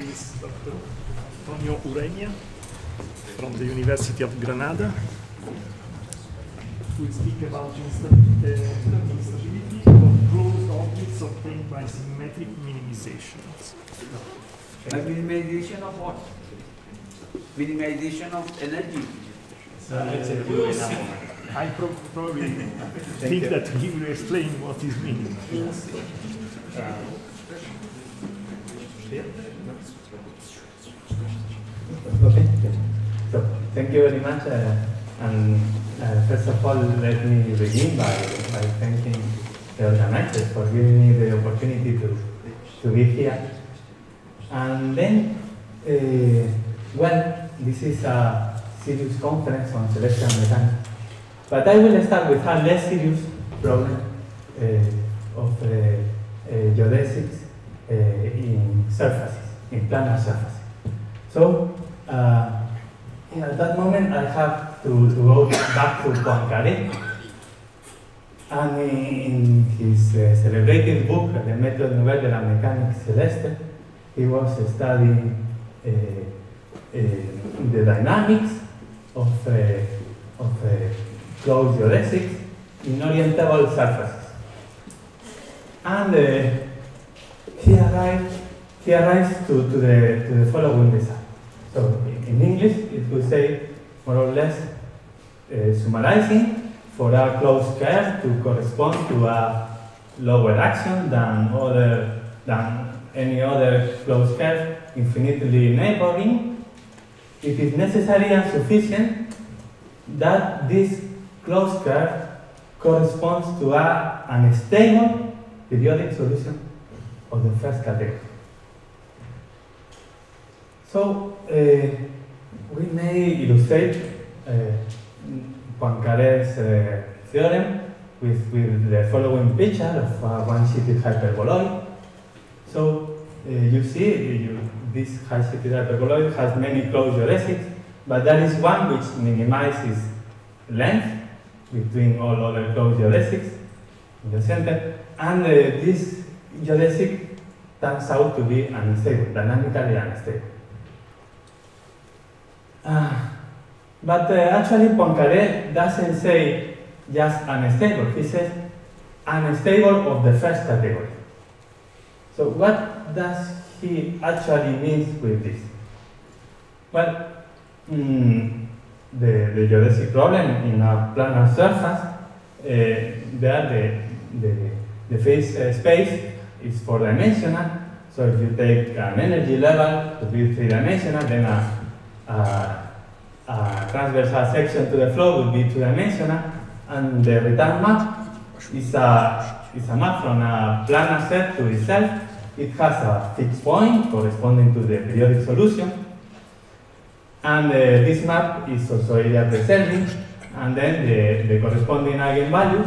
is Dr. Antonio Ureña from the University of Granada, who will speak about instability of closed objects obtained by symmetric minimization. By minimization of what? Minimization of energy. I probably think that he will explain what is meaning. Okay. So thank you very much. First of all, let me begin by thanking the organizers for giving me the opportunity to be here. And then, well, this is a serious conference on celestial mechanics. But I will start with a less serious problem of geodesics in surfaces, in planar surfaces. So, at that moment, I have to go back to Poincaré, and in his celebrated book, Le Méthode Nouvelle de la Mécanique Céleste, he was studying the dynamics of closed geodesics in orientable surfaces. And he arrives to the following result. So in English, it would say more or less summarizing for a closed curve to correspond to a lower action than any other closed curve infinitely neighboring. It is necessary and sufficient that this closed curve corresponds to an unstable periodic solution of the first category. So we may illustrate Poincaré's theorem with the following picture of a one-sheeted hyperboloid. So you see this high-sheeted hyperboloid has many closed geodesics, but there is one which minimizes length between all other closed geodesics in the center, and this geodesic turns out to be unstable, dynamically unstable. But actually Poincaré doesn't say just unstable, he says unstable of the first category. So what does he actually mean with this? Well, the geodesic problem in a planar surface, there the phase space is 4-dimensional. So if you take an energy level to be 3-dimensional, then a transversal section to the flow would be 2-dimensional, and the return map is a map from a planar set to itself. It has a fixed point corresponding to the periodic solution, and this map is also area preserving, and then the corresponding eigenvalues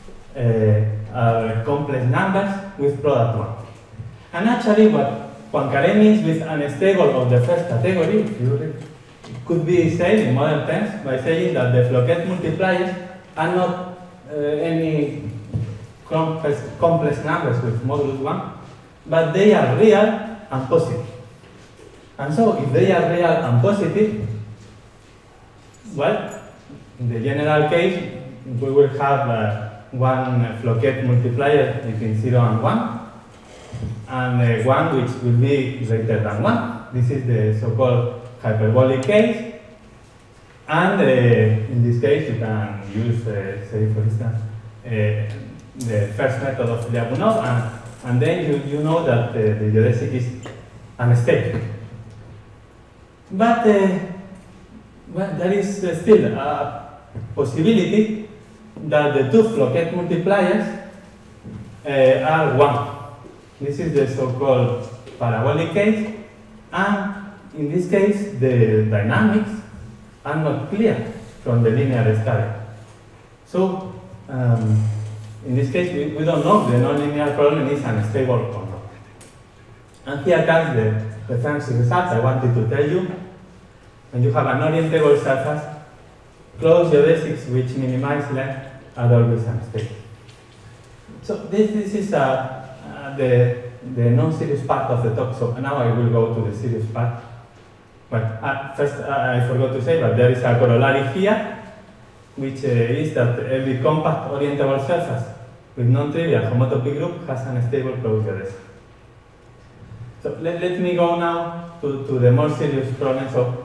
are complex numbers with product 1. And actually what Poincaré means with unstable of the first category, it could be said in modern terms by saying that the Floquet multipliers are not any complex numbers with modulus 1, but they are real and positive. And so if they are real and positive, well, in the general case, we will have one Floquet multiplier between 0 and 1, and one which will be greater than 1. This is the so-called hyperbolic case. And in this case, you can use, say, for instance, the first method of Lyapunov, and then you know that the geodesic is unstable. But well, there is still a possibility that the two Floquet multipliers are 1. This is the so-called parabolic case, and in this case, the dynamics are not clear from the linear study. So, in this case, we don't know if the nonlinear problem is unstable or not. And here comes the fancy result I wanted to tell you. When you have an orientable surface, closed geodesics which minimize length are always unstable. So this is the the non-serious part of the talk, so now I will go to the serious part. Well, first I forgot to say, but there is a corollary here, which is that every compact orientable surface with non-trivial homotopy group has an stable closed geodesic. So let me go now to the more serious problem. So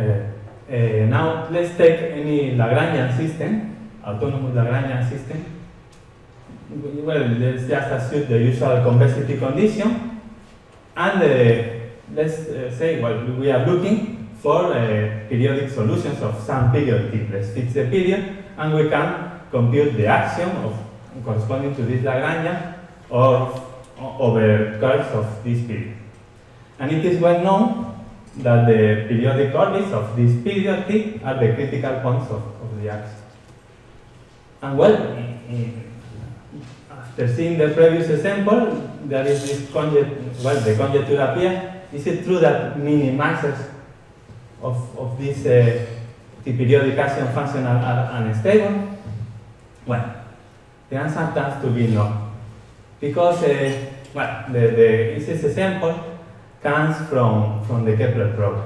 now let's take any Lagrangian system, autonomous Lagrangian system. Well, let's just assume the usual convexity condition, and let's say, well, we are looking for periodic solutions of some period T. Let's fix the period, and we can compute the axiom of corresponding to this Lagrangian or over curves of this period. And it is well known that the periodic orbits of this period T are the critical points of the axiom. And well, after seeing the previous example, there is this the conjecture appears. Is it true that minimizers of this T-periodic axiom function are unstable? Well, the answer tends to be no. Because, well, this example comes from the Kepler problem.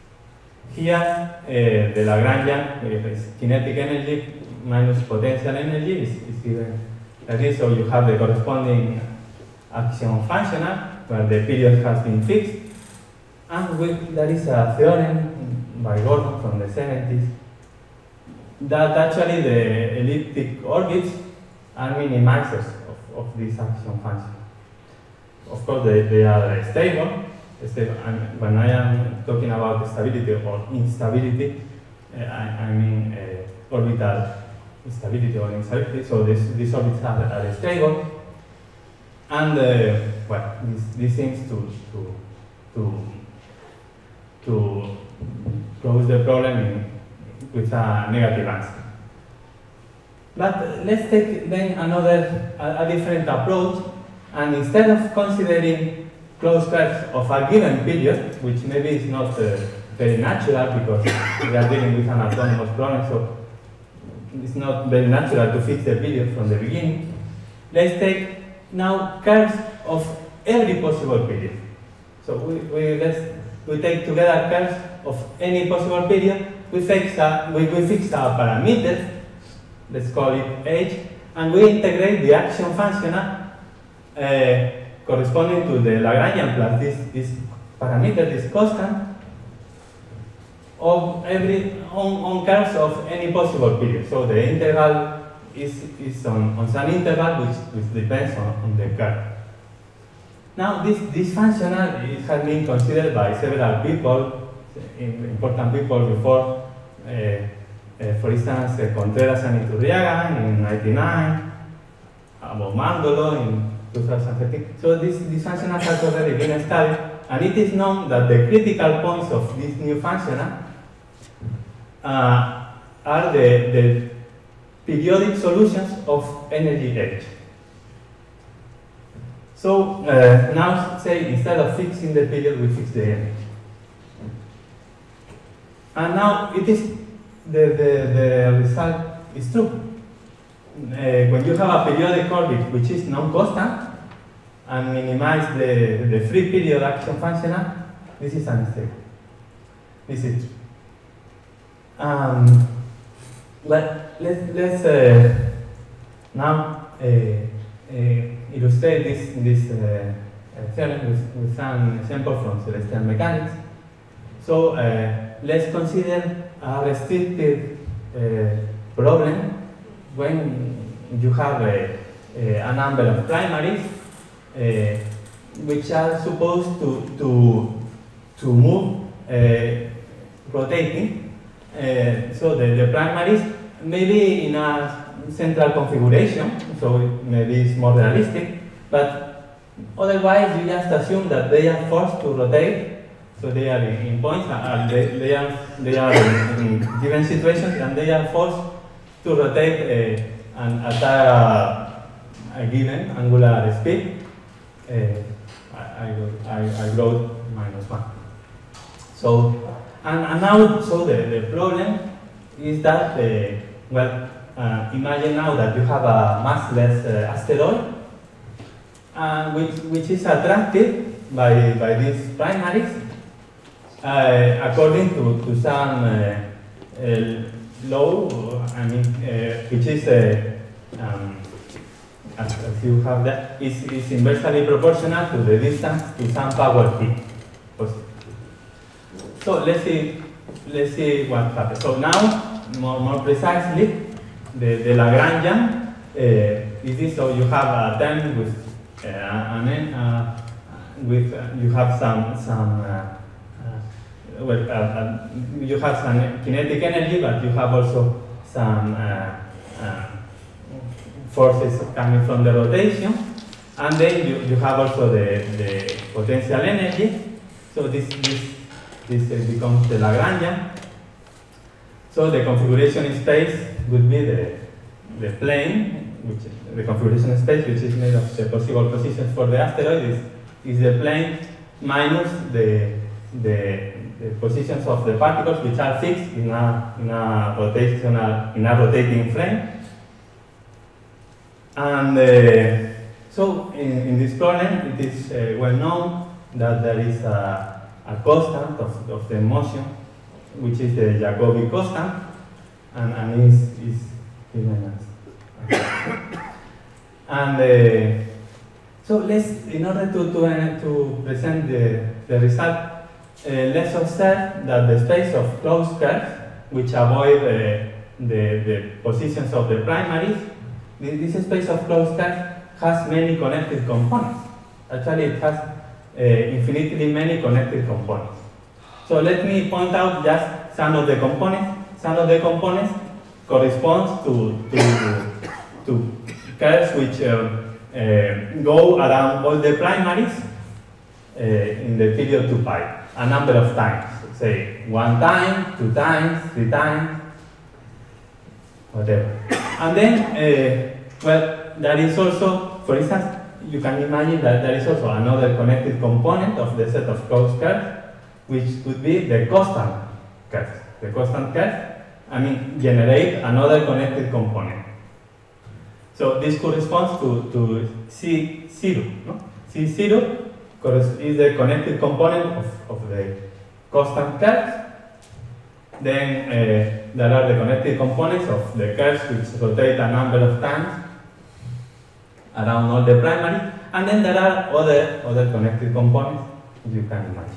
Here, the Lagrangian is kinetic energy minus potential energy is given. That is, so you have the corresponding axiom functional where the period has been fixed, and there is a theorem by Gordon from the 70s that actually the elliptic orbits are minimizers of this axiom function. Of course, they are stable. And when I am talking about stability or instability, I mean orbital stability or instability. So these orbits are stable, and well, this seems to close the problem with a negative answer. But let's take then a different approach, and instead of considering closed curves of a given period, which maybe is not very natural because we are dealing with an autonomous problem, so it's not very natural to fix the period from the beginning. Let's take now curves of every possible period. So we take together curves of any possible period. We fix a parameter, let's call it h, and we integrate the axiom functional corresponding to the Lagrangian plus this parameter, this constant, of on curves of any possible period. So the integral is on some interval which depends on the curve. Now this functional has been considered by several people, important people before, for instance, Contreras and Iturriaga in 1999, Abomandolo in 2013. So this functional has already been studied, and it is known that the critical points of this new functional are the periodic solutions of energy H. So now say instead of fixing the period, we fix the energy. And now it is the result is true. When you have a periodic orbit which is non-constant and minimize the free period action functional, this is unstable. This is true. Let's now illustrate this theorem with some example from celestial mechanics. So let's consider a restricted problem when you have a number of primaries which are supposed to move rotating. So the primaries maybe in a central configuration, so maybe it's more realistic, but otherwise you just assume that they are forced to rotate. So they are in points, and they are in given situations, and they are forced to rotate and at a given angular speed. I wrote -1. So and now the problem is that well, imagine now that you have a massless asteroid, which is attracted by these primaries according to some law, which is as you have that, is inversely proportional to the distance to some power p. So let's see what happens. So now, more precisely, the Lagrangian is this. So you have a term with you have some you have some kinetic energy, but you have also some forces coming from the rotation, and then you have also the potential energy. So this becomes the Lagrangian. So the configuration space would be the plane, which is the configuration space, which is made of the possible positions for the asteroid, is the plane minus the positions of the particles, which are fixed in a rotating frame. And so in this problem, it is well known that there is a constant of the motion, which is the Jacobi constant, and is given as. And so in order to present the result, let's observe that the space of closed curves, which avoid the positions of the primaries, this space of closed curves has many connected components. Actually, it has infinitely many connected components. So let me point out just some of the components. Some of the components corresponds to curves which go around all the primaries in the period 2 pi, a number of times. Say 1 time, 2 times, 3 times, whatever. And then, well, there is also, for instance, you can imagine that there is also another connected component of the set of closed curves, which could be the constant curves. The constant curves, generate another connected component. So this corresponds to C0. No? C0 is the connected component of the constant curves. Then there are the connected components of the curves which rotate a number of times around all the primary, and then there are other connected components you can imagine.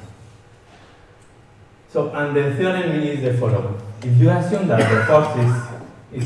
So, and the theorem is the following. If you assume that the force is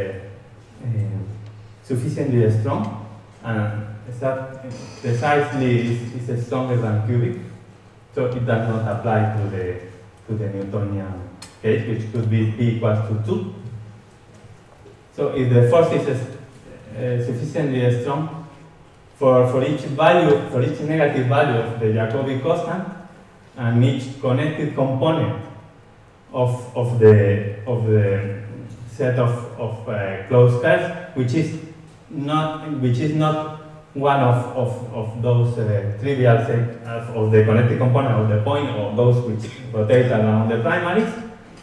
sufficiently strong, and that precisely is stronger than cubic, so it does not apply to the Newtonian case, which could be P equals to 2. So if the force is sufficiently strong, for each negative value of the Jacobi constant, and each connected component of the set of closed curves, which is not one of those trivial set of the connected component of the point, or those which rotate around the primaries,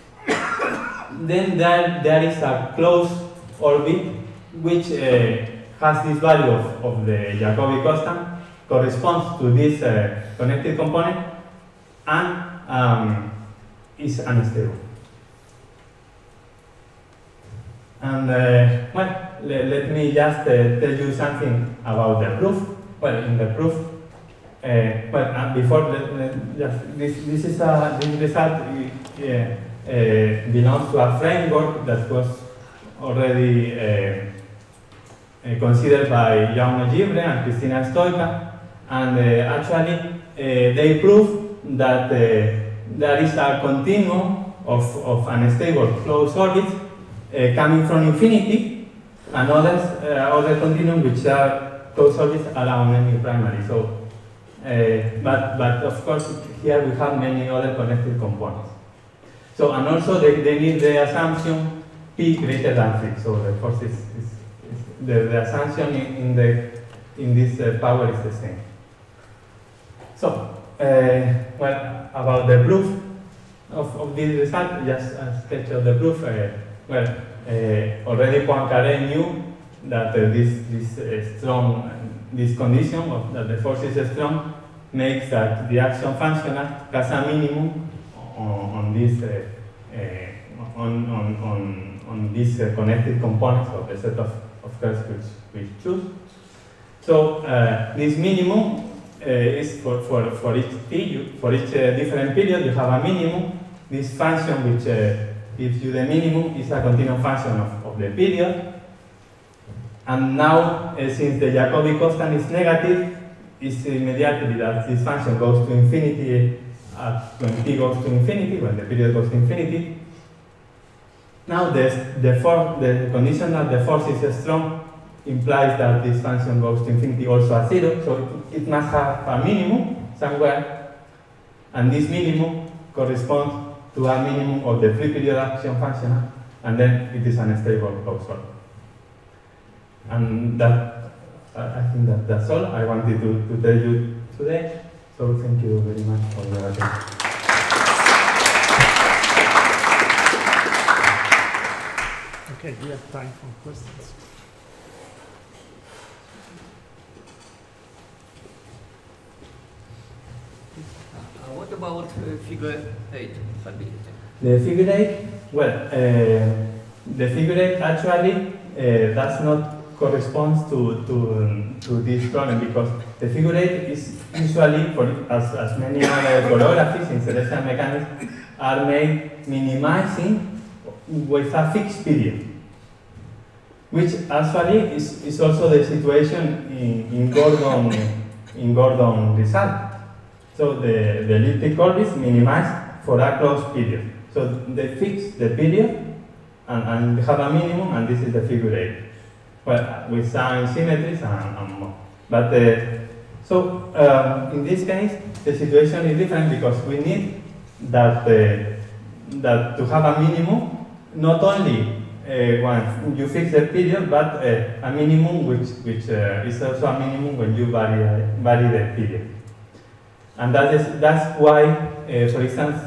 then there is a closed orbit which has this value of the Jacobi constant, corresponds to this connected component, and is unstable. And well, let me just tell you something about the proof. Well, in the proof, before this result belongs to a framework that was already considered by Jaume Llibre and Cristina Stoica, and actually they prove that there is a continuum of unstable closed orbits coming from infinity, and other continuum which are closed orbits around any primary. So, but of course here we have many other connected components. So, and also they need the assumption P greater than 3. So the force is the assumption in this power is the same. So, well, about the proof of this result, just a sketch of the proof. Already Poincaré knew that this strong this condition of that the force is strong makes that the action functional has a minimum on this on these connected components of the set of curves which we choose. So this minimum is for each period, for each different period you have a minimum. This function which gives you the minimum is a continuum function of the period. And now, since the Jacobi constant is negative, it's immediately that this function goes to infinity when t goes to infinity, when the period goes to infinity. Now the condition that the force is strong implies that this function goes to infinity also at 0, so it must have a minimum somewhere, and this minimum corresponds to a minimum of the free period action function, and then it is unstable also. And that, I think that's all I wanted to tell you today, so thank you very much for your attention. Okay, we have time for questions. What about figure 8 stability? The figure 8, well, the figure 8 actually does not correspond to this problem, because the figure 8 is usually, as many other choreographies in celestial mechanics, are made minimizing with a fixed period, which actually is also the situation in Gordon result. So the elliptic curve is minimized for a closed period. So they fix the period and have a minimum, and this is the figure 8. Well, with some symmetries and more. But in this case, the situation is different, because we need that to have a minimum, not only when you fix the period, but a minimum which is also a minimum when you vary the period. And that's why, for instance,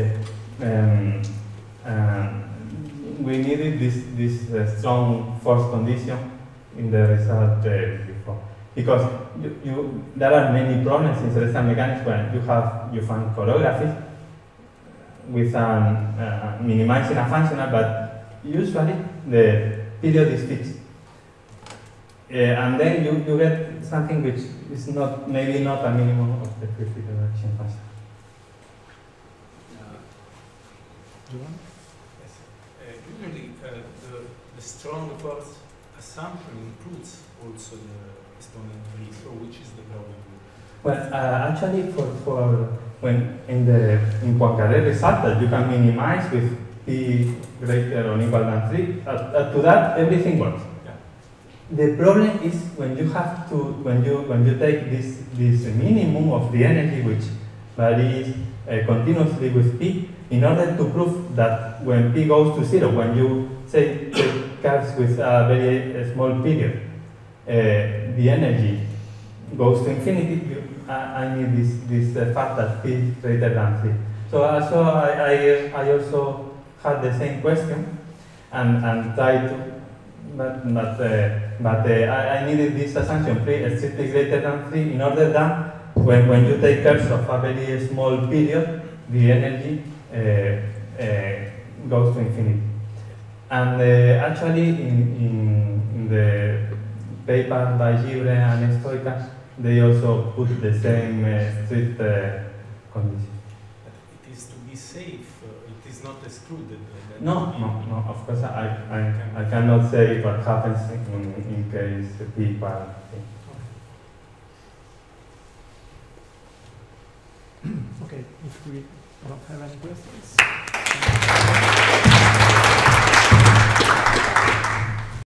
we needed this strong force condition in the result before, because there are many problems in celestial mechanics when you find choreographies with minimizing a functional, but usually the period is fixed, and then you get something which is maybe not a minimum of the free figure action function. Yes. Usually the strong force assumption includes also the exponent 3, so which is the problem? Well, actually, for when in Poincaré result that you can minimize with p greater or equal than 3, to that everything works. The problem is when you have to when you take this minimum of the energy which varies continuously with p, in order to prove that when p goes to 0, when you say take curves with a very small period, the energy goes to infinity. I need this fact that p is greater than 3. So I also had the same question and tried to. But I needed this assumption, strictly greater than 3, in order that when you take curves of a very small period, the energy goes to infinity. And actually, in the paper by Gibre and Stoica, they also put the same strict condition. It is to be safe, it is not excluded. No, of course I cannot say what happens in case people. Okay, if we don't have any questions.